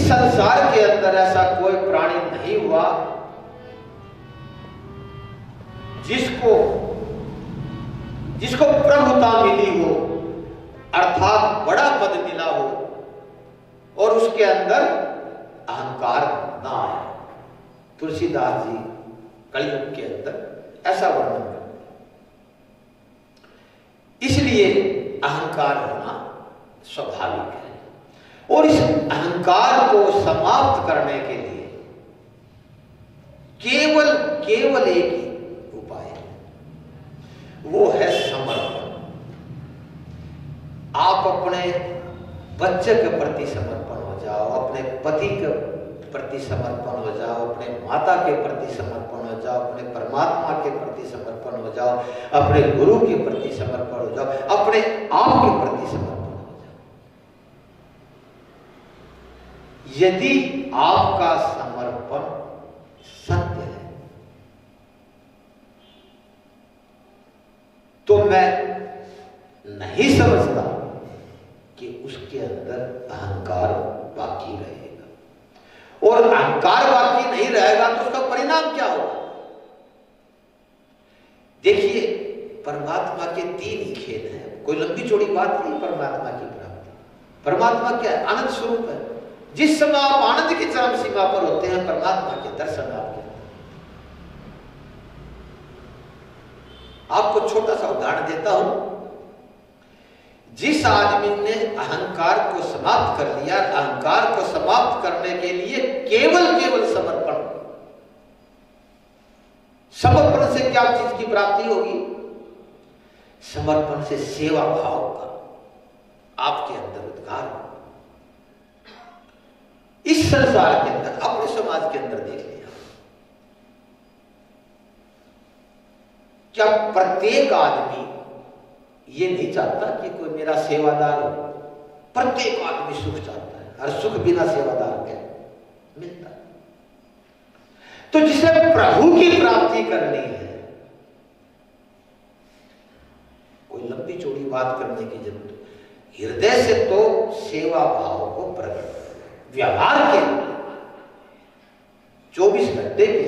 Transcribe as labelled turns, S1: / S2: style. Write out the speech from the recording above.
S1: संसार के अंदर ऐसा कोई प्राणी नहीं हुआ जिसको प्रभुता मिली हो, अर्थात बड़ा पद मिला हो और उसके अंदर अहंकार ना आए। तुलसीदास जी कलयुग के अंदर ऐसा वर्णन करते हैं। इसलिए अहंकार होना स्वाभाविक है और इस अहंकार को समाप्त करने के लिए केवल एक ही उपाय है, वो है समर्पण। आप अपने बच्चे के प्रति समर्पण हो जाओ, अपने पति के प्रति समर्पण हो जाओ, अपने माता के प्रति समर्पण हो जाओ, अपने परमात्मा के प्रति समर्पण हो जाओ, अपने गुरु के प्रति समर्पण हो जाओ, अपने आप के प्रति समर्पण हो जाओ। यदि आपका समर्पण सत्य है तो मैं नहीं समझता कि उसके अंदर अहंकार बाकी रहेगा। और अहंकार बाकी नहीं रहेगा तो उसका परिणाम क्या होगा? देखिए, परमात्मा के तीन ही खेल हैं, कोई लंबी चौड़ी बात नहीं। परमात्मा की प्राप्ति, परमात्मा क्या है? आनंद स्वरूप है। जिस समय आप आनंद की चरम सीमा पर होते हैं, परमात्मा के दर्शन आपके। आपको छोटा सा उदाहरण देता हूं। जिस आदमी ने अहंकार को समाप्त कर लिया, अहंकार को समाप्त करने के लिए केवल समर्पण। समर्पण से क्या चीज की प्राप्ति होगी? समर्पण से सेवा भाव का आपके अंदर उद्गार होगा। इस संसार के अंदर, अपने समाज के अंदर देख लिया, क्या प्रत्येक आदमी ये नहीं चाहता कि कोई मेरा सेवादार हो? प्रत्येक आदमी सुख चाहता है, और सुख बिना सेवादार के मिलता है। तो जिसे प्रभु की प्राप्ति करनी है, कोई लंबी चौड़ी बात करने की जरूरत नहीं। हृदय से तो सेवा भाव को प्रकट, व्यवहार के 24 घंटे के